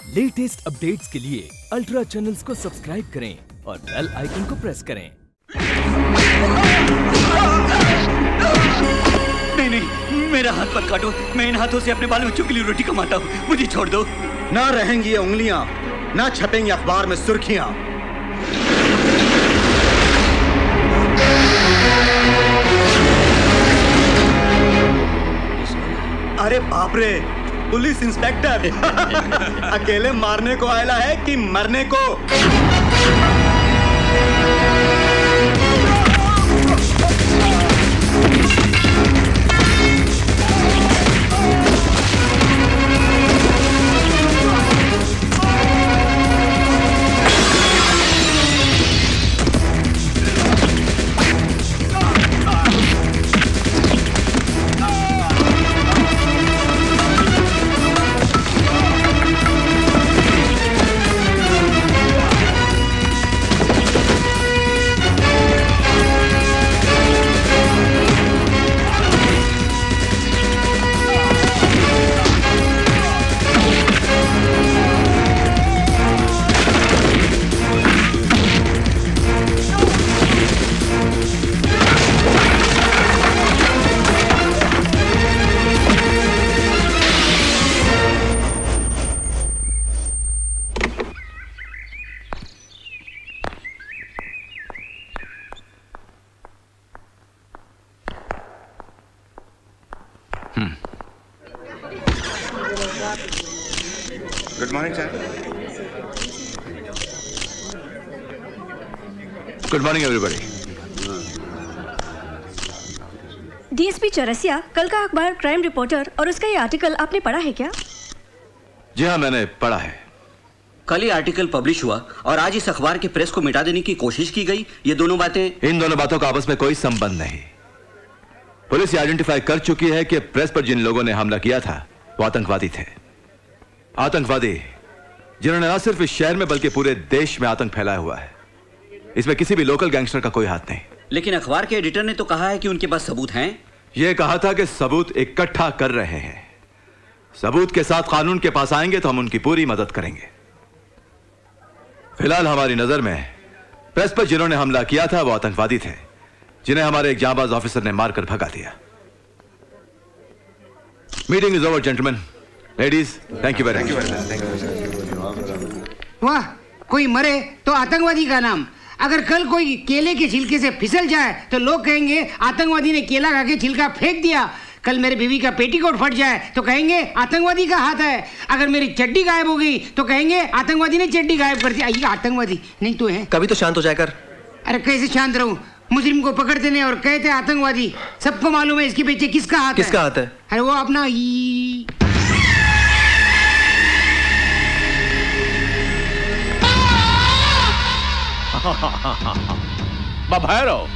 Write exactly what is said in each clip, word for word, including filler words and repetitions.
Latest updates के लिए ultra channels को सब्सक्राइब करें और बेल आइकन को प्रेस करें। नहीं नहीं, मेरा हाथ मत काटो। मैं इन हाथों से अपने बाल बच्चों के लिए रोटी कमाता हूँ, मुझे छोड़ दो। ना रहेंगी ये उंगलियां, ना छपेंगी अखबार में सुर्खियां। अरे बाप रे, पुलिस इंस्पेक्टर अकेले मारने को आया है कि मरने को? Good morning sir. Good morning everybody. DSP Chaurasia, कल का अखबार क्राइम रिपोर्टर और उसका ये आर्टिकल आपने पढ़ा है क्या? जी हाँ, मैंने पढ़ा है। कल ये आर्टिकल पब्लिश हुआ और आज इस अखबार की प्रेस को मिटा देने की कोशिश की गई। ये दोनों बातें इन दोनों बातों का आपस में कोई संबंध नहीं। पुलिस ये आइडेंटिफाई कर चुकी है कि प्रेस पर जिन लोगों ने हमला किया था वो आतंकवादी थे। आतंकवादी जिन्होंने न सिर्फ इस शहर में बल्कि पूरे देश में आतंक फैलाया हुआ है। इसमें किसी भी लोकल गैंगस्टर का कोई हाथ नहीं। लेकिन अखबार के एडिटर ने तो कहा है कि उनके पास सबूत हैं। यह कहा था कि सबूत इकट्ठा कर रहे हैं। सबूत के साथ कानून के पास आएंगे तो हम उनकी पूरी मदद करेंगे। फिलहाल हमारी नजर में प्रेस पर जिन्होंने हमला किया था वो आतंकवादी थे, जिन्हें हमारे एक जांबाज ऑफिसर ने मारकर भगा दिया। Meeting is over gentleman. Ladies, thank you very much. वाह, कोई मरे तो आतंकवादी का नाम। अगर कल कोई केले के छिलके से फिसल जाए तो लोग कहेंगे आतंकवादी ने केला खा के छिलका फेंक दिया। कल मेरे बीवी का पेटीकोट फट जाए तो कहेंगे आतंकवादी का हाथ है। अगर मेरी चड्डी गायब हो गई तो कहेंगे आतंकवादी ने चड्डी गायब कर दी। ये आतंकवादी नहीं तो है। कभी तो शांत हो जाकर। अरे कैसे शांत रहूं? मुजरिम को पकड़ते नहीं और कहते आतंकवादी। सबको मालूम है इसके पीछे किसका हाथ है। किसका हाथ है? अरे वो अपना ई... भैरव,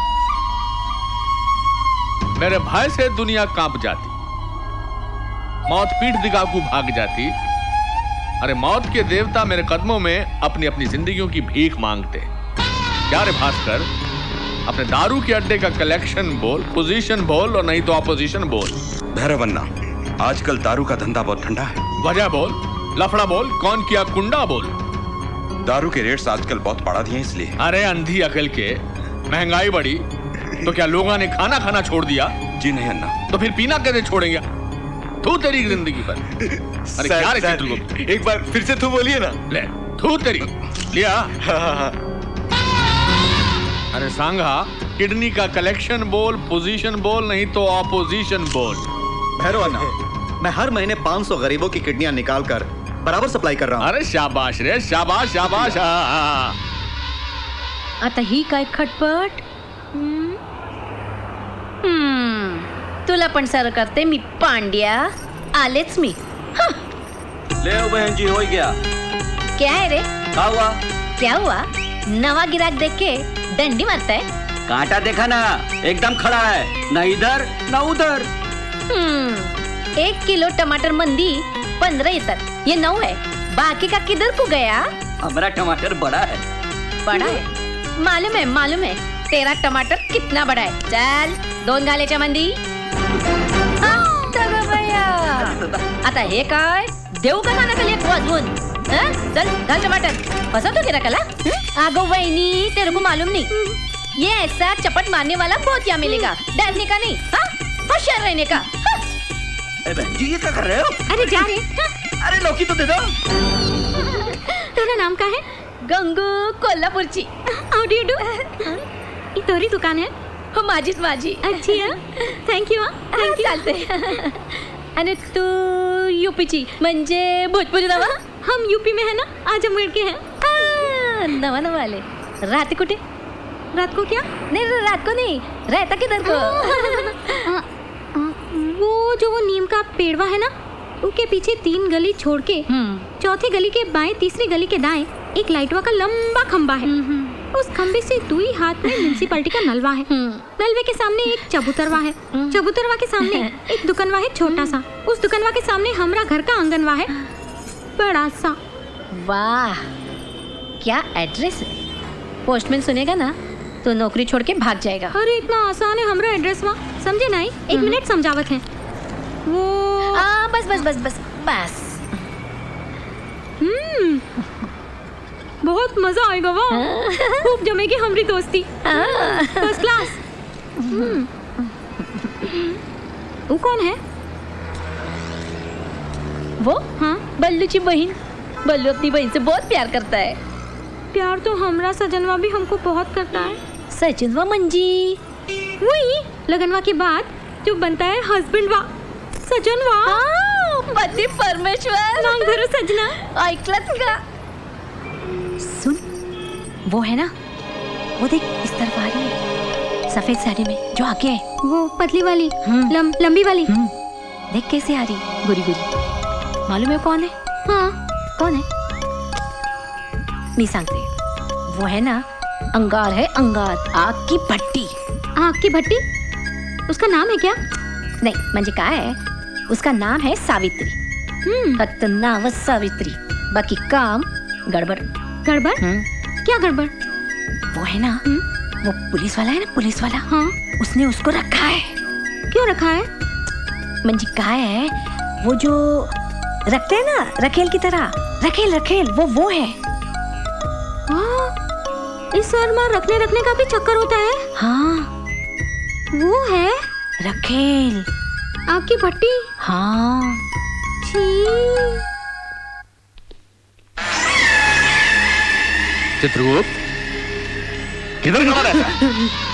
मेरे भय से दुनिया कांप जाती, मौत पीठ दिखा को भाग जाती। अरे मौत के देवता मेरे कदमों में अपनी अपनी जिंदगियों की भीख मांगते। क्या रे भास्कर, अपने दारू के अड्डे का कलेक्शन बोल, पोजीशन बोल और नहीं तो ऑपोजिशन बोल। भैरवन्ना, आजकल दारू का धंधा बहुत ठंडा है। वजह बोल, लफड़ा बोल, कौन किया कुंडा बोल। दारू के रेट्स आजकल बहुत बढ़ा दिए इसलिए। अरे अंधी अकल के, महंगाई बढ़ी तो क्या लोगों ने खाना खाना छोड़ दिया? जी नहीं अन्ना। तो फिर पीना कैसे छोड़ेंगे? थू तेरी जिंदगी पर। अरे क्या रे चित्रगुप्त, एक बार फिर से तू बोलिए ना। ले थू तेरी लिया। अरे सांगा, किडनी का कलेक्शन बोल, पोजीशन बोल, नहीं तो ऑपोजिशन बोल। भैरवन्ना, मैं हर महीने पाँच सौ गरीबों की किडनियां निकाल कर बराबर सप्लाई कर रहा हूं। अरे शाबाश रे, शाबाश शाबाश। आता ही काय खटपट? हम्म, तुला पण सर करते मी पांड्या। आलेच मी। ले ओ बहन जी, हो गया। क्या है रे? क्या हुआ? क्या हुआ? नवा गिराक देख के डंडी मारता है? कांटा देखा ना, एकदम खड़ा है, न इधर न उधर। हम्म, एक किलो टमाटर मंदी पंद्रह येतात, ये नौ है। बाकी का किधर को गया? हमारा टमाटर बड़ा है। बड़ा है? मालूम है, मालूम है। तेरा टमाटर कितना बड़ा है। चल दोन घालेच्या मंदी। आता हे काय? देऊ का खाना खाली एक अजून? हाँ? चल घाल टमाटर। फंसा तो गिरा कला? आगो वहीनी, तेरे को मालूम नहीं, ये ऐसा चपट मारने वाला बहुत यहाँ मिलेगा, डरने का नहीं, हाँ? होशियार रहने का। हाँ? ए बहन जी, ये क्या कर रहे हो? अरे जा रे। अरे लौकी तो दे दो। तेरा नाम क्या है? गंगू कोल्हापुरची। How do you do? ये तोरी दुकान है? हो माझीच माझी। अच्छी है, थँक यू। Thank you. चालते। आणि तू यूपीची म्हणजे भोजपुरी नवा? हम यूपी में है ना, आजमगढ़ के हैं। नवा नवा आले। रात कुठे? रात को क्या? नहीं रात को नहीं, रहता किधर को? वो जो वो नीम का पेड़वा है ना, उसके पीछे तीन गली छोड़ के चौथी गली के बाएं तीसरी गली के दाएं एक लाइटवा का लंबा खंबा है। उस खंबे से दुई हाथ में म्युनिसिपैलिटी का नलवा है। नलवे के सामने एक चबूतरवा है। चबूतरवा के सामने एक दुकानवा है छोटा सा। उस दुकानवा के सामने हमरा घर का आंगनवा है बड़ा सा। वाह, क्या एड्रेस है! पोस्टमैन सुनेगा ना तो नौकरी छोड़ के भाग जाएगा। अरे इतना आसान है हमरा एड्रेस वा, समझे नहीं? एक मिनट समझावत है वो। आ, बस बस बस बस बस। हम्म, बहुत मजा आएगा वाह। खूब जमेगी हमारी दोस्ती, फर्स्ट क्लास। वो कौन है? वो? हाँ, बल्लू की बहन। बल्लू अपनी बहन से बहुत प्यार करता है। प्यार तो हमरा सजनवा भी हमको बहुत करता है। सजनवा मंजी वही लगनवा के बाद जो बनता है हस्बैंड वा, सजनवा। पति परमेश्वर। नाम धरो सजना। ऐकलत का? सुन, वो है ना, वो देख इस तरफ आ रही है, सफेद साड़ी में जो आगे है। वो पतली वाली, लम, लंबी वाली। देख कैसे आ रही, गोरी गोरी। मालूम है कौन है? हाँ, कौन है? नहीं सांगते। वो है ना, अंगार है, अंगार, आग की भट्टी। आग की भट्टी? उसका नाम है क्या? नहीं, म्हणजे काय है, उसका नाम है सावित्री। हम्म, फक्त नाव सावित्री, बाकी काम गड़बड़। गड़बड़? क्या गड़बड़? वो है ना, वो पुलिस वाला है ना, पुलिस वाला। हाँ, उसने उसको रखा है। क्यों रखा है? म्हणजे काय है, वो जो रखते हैं ना रखेल की तरह, रखेल रखेल, वो वो है। इस शहर में रखने रखने का भी चक्कर होता है। हाँ, वो है रखेल, आग की भट्टी। हाँ। चित्रगुप्त, किधर खड़ा रहता है?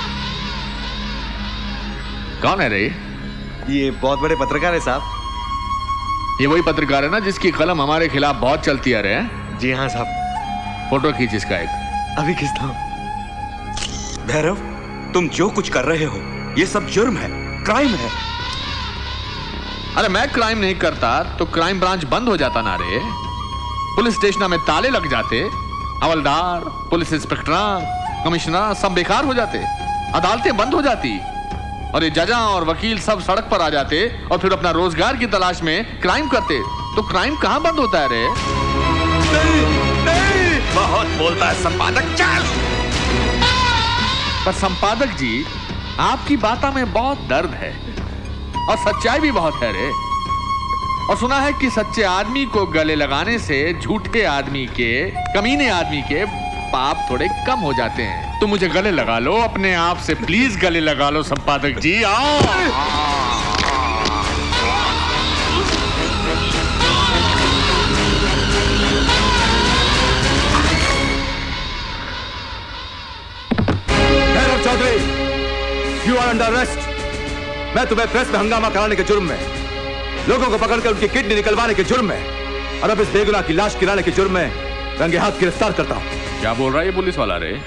कौन है रे? ये बहुत बड़े पत्रकार है साहब। ये वही पत्रकार है ना जिसकी कलम हमारे खिलाफ बहुत चलती है रे? जी हाँ साहब। फोटो खींच इसका एक। अभी खींचता हूँ। भैरव, तुम जो कुछ कर रहे हो ये सब जुर्म है, क्राइम है। अरे मैं क्राइम नहीं करता तो क्राइम ब्रांच बंद हो जाता ना रे। पुलिस स्टेशन में ताले लग जाते, हवलदार, पुलिस इंस्पेक्टर, कमिश्नर सब बेकार हो जाते, अदालतें बंद हो जाती और ये जजा और वकील सब सड़क पर आ जाते और फिर अपना रोजगार की तलाश में क्राइम करते। तो क्राइम कहां बंद होता है रे? नहीं, नहीं। बहुत बोलता है संपादक, चल। पर संपादक जी, आपकी बातों में बहुत दर्द है और सच्चाई भी बहुत है रे। और सुना है कि सच्चे आदमी को गले लगाने से झूठे आदमी के, कमीने आदमी के पाप थोड़े कम हो जाते हैं। तो मुझे गले लगा लो, अपने आप से प्लीज गले लगा लो संपादक जी, आओ। Chaudhary, you are under arrest. मैं तुम्हें प्रेस में हंगामा कराने के जुर्म में, लोगों को पकड़कर उनकी किडनी निकलवाने के जुर्म में और अब इस बेगुनाह की लाश गिराने के जुर्म में रंगे हाथ गिरफ्तार करता हूं। क्या बोल रहा है ये पुलिस वाला रे?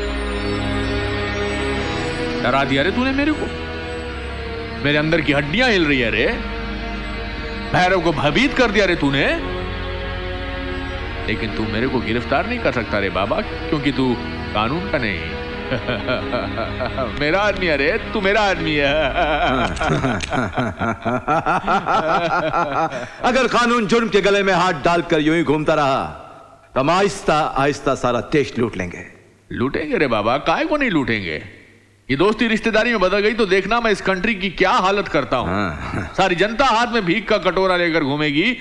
डरा दिया रे तूने मेरे को। मेरे अंदर की हड्डियां हिल रही है रे। भैरव को भयभीत कर दिया रे तूने। लेकिन तू मेरे को गिरफ्तार नहीं कर सकता रे बाबा, क्योंकि तू कानून का नहीं मेरा आदमी है रे, तू मेरा आदमी है। अगर कानून जुर्म के गले में हाथ डालकर यूं ही घूमता रहा तो हम आहिस्ता आहिस्ता सारा देश लूट लेंगे। लूटेंगे रे बाबा, काहे को नहीं लूटेंगे। ये दोस्ती रिश्तेदारी में बदल गई तो देखना मैं इस कंट्री की क्या हालत करता हूं। सारी जनता हाथ में भीख का कटोरा लेकर घूमेगी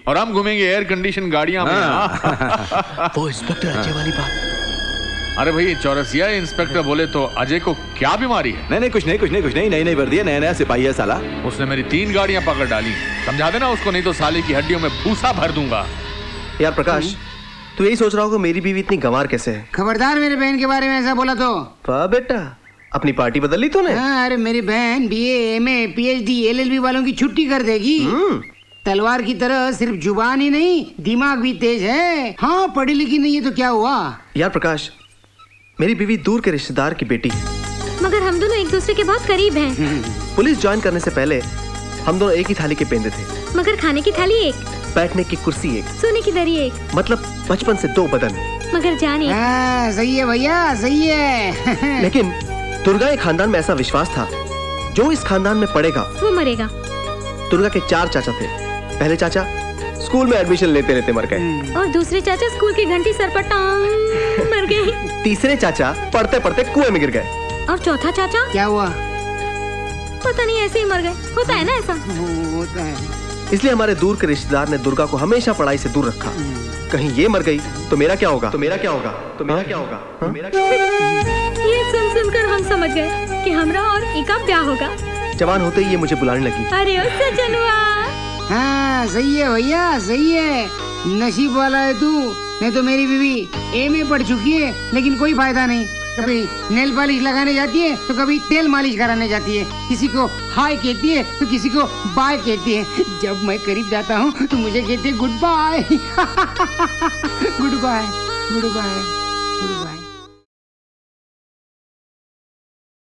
और हम घूमेंगे एयर कंडीशन गाड़ियां में। वो इंस्पेक्टर अजय वाली बात। अरे भाई चौरसिया इंस्पेक्टर बोले तो अजय को क्या बीमारी है? नहीं नहीं कुछ नहीं कुछ नहीं कुछ नहीं नई नई वर्दी है, नया नया सिपाही है साला। उसने मेरी तीन गाड़ियां पकड़ डाली। समझा देना उसको, नहीं तो साले की हड्डियों में भूसा भर दूंगा। यार प्रकाश, तू यही सोच रहा होगा मेरी बीवी इतनी गंवार कैसे है? खबरदार मेरे बहन के बारे में ऐसा बोला तो। वाह बेटा, अपनी पार्टी बदल ली तूने? हाँ, अरे मेरी बहन B A, M A, P H D, L L B वालों की छुट्टी कर देगी। तलवार की तरह सिर्फ जुबान ही नहीं, दिमाग भी तेज है। हाँ, पढ़ी लिखी नहीं है तो क्या हुआ? यार प्रकाश, मेरी बीवी दूर के रिश्तेदार की बेटी है, मगर हम दोनों एक दूसरे के बहुत करीब हैं। पुलिस ज्वाइन करने से पहले हम दोनों एक ही थाली के पेंदे थे, मगर खाने की थाली एक, बैठने की कुर्सी एक, सोने की दरी एक, मतलब बचपन से दो बदन। मगर जाने। हाँ, सही है भैया, सही है। लेकिन दुर्गा के खानदान में ऐसा विश्वास था, जो इस खानदान में पड़ेगा वो मरेगा। दुर्गा के चार चाचा थे। पहले चाचा स्कूल में एडमिशन लेते लेते मर गए, और दूसरे चाचा स्कूल की घंटी सर पर टांग मर गए। तीसरे चाचा पढ़ते पढ़ते कुएं में गिर गए, और चौथा चाचा क्या हुआ? पता नहीं, ऐसे ही मर गए। होता है ना ऐसा। होता है। इसलिए हमारे दूर के रिश्तेदार ने दुर्गा को हमेशा पढ़ाई से दूर रखा। कहीं ये मर गई तो मेरा क्या होगा? तो मेरा क्या होगा? तो मेरा क्या होगा? तो मेरा क्या होगा? ये सुन सुनकर हम समझ गए कि हमरा और इका ब्याह होगा। जवान होते ही ये मुझे बुलाने लगी। अरे ओ सजनवा। हाँ, सही है भैया, सही है। नसीब वाला है तू, नहीं तो मेरी बीवी ए में पढ़ चुकी है, लेकिन कोई फायदा नहीं। कभी नेल पॉलिश लगाने जाती है तो कभी तेल मालिश कराने जाती है। किसी को हाय कहती है तो किसी को बाय कहती है। जब मैं करीब जाता हूँ तो मुझे कहती है goodbye. Goodbye, goodbye, good bye.